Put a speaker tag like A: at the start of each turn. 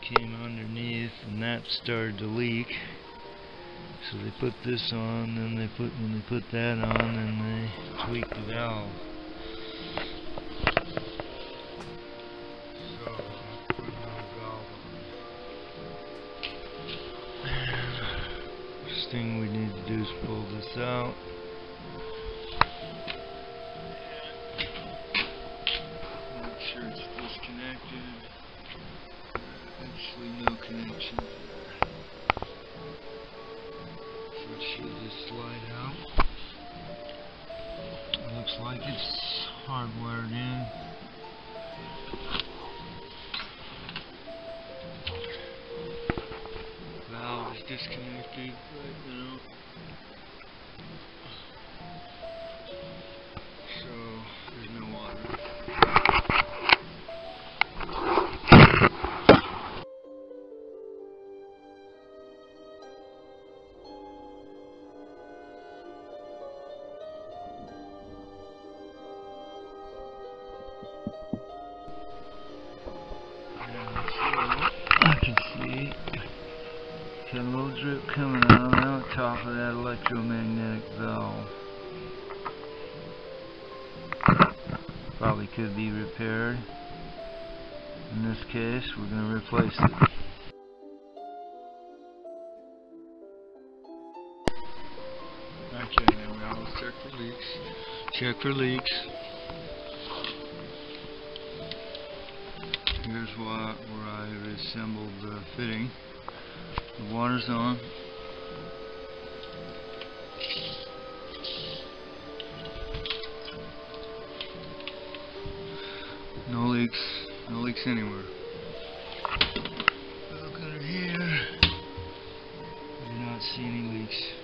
A: came underneath and that started to leak. So they put this on, then when they put that on, then they tweaked the valve. So put another valve on. First thing we need to do is pull this out. Make sure it's disconnected. Actually, no connection. So it should just slide out. Looks like it's hardwired in. Valve is disconnected right now. So there's no water. I can see got a little drip coming out on the top of that electromagnetic valve. Probably could be repaired. In this case, we're going to replace it. Okay, now let's check for leaks. Check for leaks. Here's where I reassembled the fitting. The water's on. No leaks anywhere. Look under here. I do not see any leaks.